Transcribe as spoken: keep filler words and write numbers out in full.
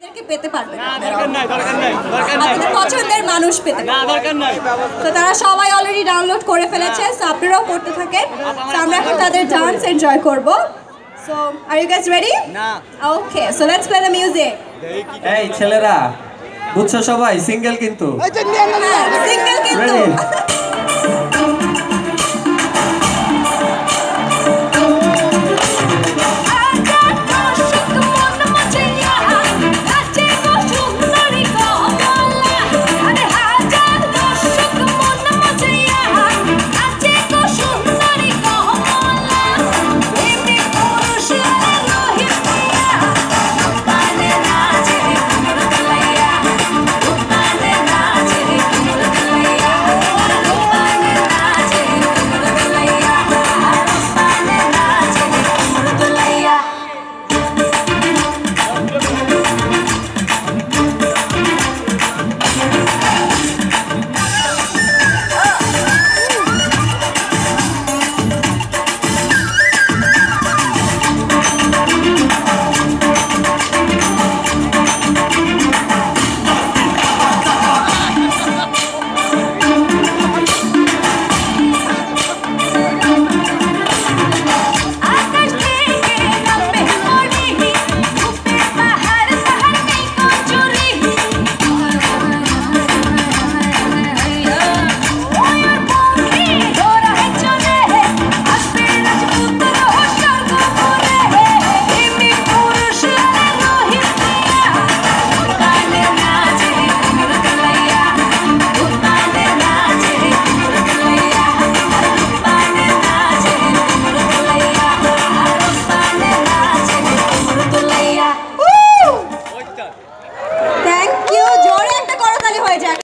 পেতে পারবে না, দরকার নাই, দরকার নাই, দরকার নাই, আপনাদের পছন্দের মানুষ পেতে না, দরকার নাই। তো তারা সবাই অলরেডি ডাউনলোড করে ফেলেছে, সো আপনারাও করতে থাকেন। সো আমরা এখন তাদের ডান্স এনজয় করব। So are you guys ready? না। Okay, so let's play the music. এই ছেলেরা বুঝছো সবাই সিঙ্গেল কিন্তু সিঙ্গেল কিন্তু